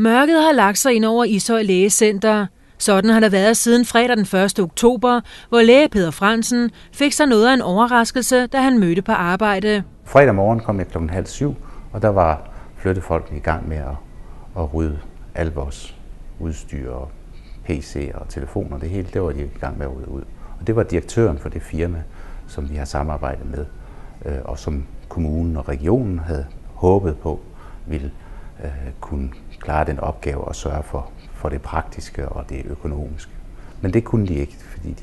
Mørket har lagt sig ind over Ishøj Lægecenter. Sådan har det været siden fredag den 1. oktober, hvor læge Peder Frandsen fik sig noget af en overraskelse, da han mødte på arbejde. Fredag morgen kom jeg 6:30, og der var flyttefolkene i gang med at rydde al vores udstyr og PC'er og telefoner. Det hele, det var de i gang med at rydde ud. Og det var direktøren for det firma, som vi har samarbejdet med, og som kommunen og regionen havde håbet på ville kunne klare den opgave og sørge for det praktiske og det økonomiske. Men det kunne de ikke, fordi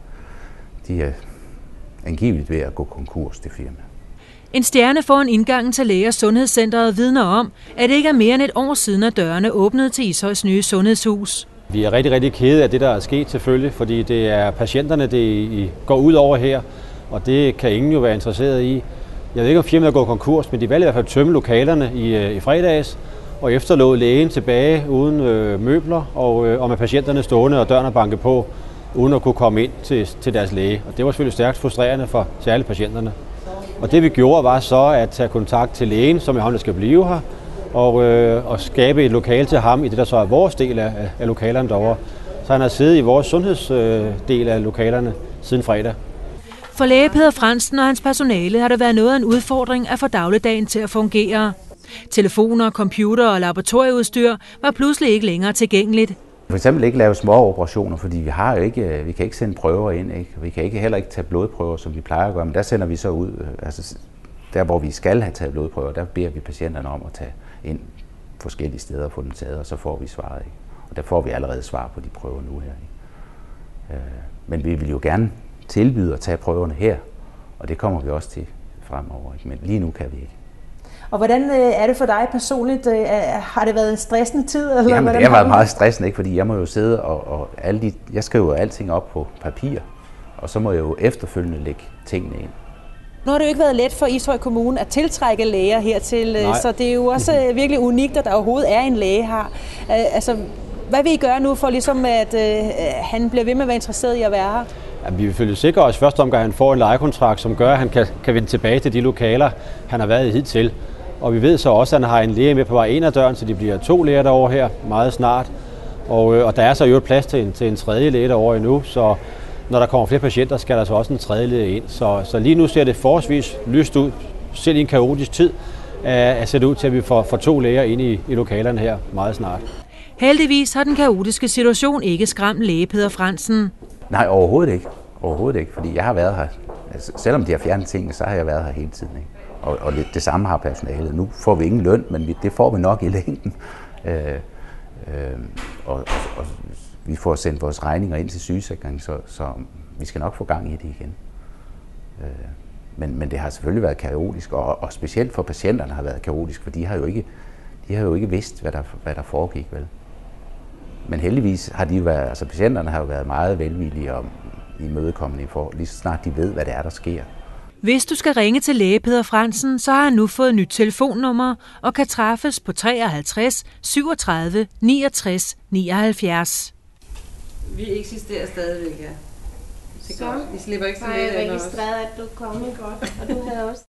de er angiveligt ved at gå konkurs, det firma. En stjerne foran indgangen til Læge- og Sundhedscentret vidner om, at det ikke er mere end et år siden, at dørene åbnede til Ishøjs nye sundhedshus. Vi er rigtig, rigtig kede af det, der er sket selvfølgelig, fordi det er patienterne, det går ud over her, og det kan ingen jo være interesseret i. Jeg ved ikke, om firmaet er gået konkurs, men de valgte i hvert fald at tømme lokalerne i fredags, og efterlod lægen tilbage uden møbler og med patienterne stående og dørene banke på, uden at kunne komme ind til deres læge. Og det var selvfølgelig stærkt frustrerende for særligt patienterne. Og det vi gjorde var så at tage kontakt til lægen, som er ham, der skal blive her, og skabe et lokale til ham i det, der så er vores del af lokalerne derovre. Så han har siddet i vores sundhedsdel af lokalerne siden fredag. For læge Peder Frandsen og hans personale har det været noget af en udfordring at få dagligdagen til at fungere. Telefoner, computer og laboratorieudstyr var pludselig ikke længere tilgængeligt. For eksempel ikke lave små operationer, fordi vi kan ikke sende prøver ind, ikke? Vi kan heller ikke tage blodprøver, som vi plejer at gøre, men der sender vi så ud, altså der hvor vi skal have taget blodprøver, der beder vi patienterne om at tage ind forskellige steder og få dem taget, og så får vi svaret, ikke? Og der får vi allerede svar på de prøver nu her, ikke? Men vi vil jo gerne tilbyde at tage prøverne her, og det kommer vi også til fremover, ikke? Men lige nu kan vi ikke. Og hvordan er det for dig personligt? Har det været en stressende tid? Eller Jamen, det har været meget stressende, ikke? Fordi jeg må jo sidde og jeg skriver alting op på papir, og så må jeg jo efterfølgende lægge tingene ind. Nu har det jo ikke været let for Ishøj Kommune at tiltrække læger hertil, så det er jo også virkelig unikt, at der overhovedet er en læge her. Altså, hvad vil I gøre nu for ligesom, at han bliver ved med at være interesseret i at være her? Ja, vi vil følge sikre os første omgang, at han får en lejekontrakt, som gør, at han kan vende tilbage til de lokaler, han har været i hidtil. Og vi ved så også, at han har en læge med på vej ind ad døren, så de bliver 2 læger derovre her meget snart. Og der er så jo et plads til en tredje læge derovre endnu, så når der kommer flere patienter, skal der så også en tredje læge ind. Så lige nu ser det forholdsvis lyst ud, selv i en kaotisk tid, at sætte ud til, at vi får 2 læger ind i lokalerne her meget snart. Heldigvis har den kaotiske situation ikke skræmt læge Peder Frandsen. Nej, overhovedet ikke. Overhovedet ikke, fordi jeg har været her. Altså, selvom de har fjernet tingene, så har jeg været her hele tiden, ikke? Og det samme har personalet. Nu får vi ingen løn, men det får vi nok i længden. Og vi får sendt vores regninger ind til sygesikring, så vi skal nok få gang i det igen. Men det har selvfølgelig været kaotisk, og specielt for patienterne har været kaotisk, for de har jo ikke vidst, hvad der foregik, vel. Men heldigvis har patienterne har jo været meget velvillige og imødekommende lige så snart de ved, hvad det er, der sker. Hvis du skal ringe til læge Peder Frandsen, så har han nu fået et nyt telefonnummer og kan træffes på 53 37 69 79. Vi eksisterer stadigvæk, ja. Så vi slipper ikke så har jeg lidt af os. registreret, at du kom godt, og du havde også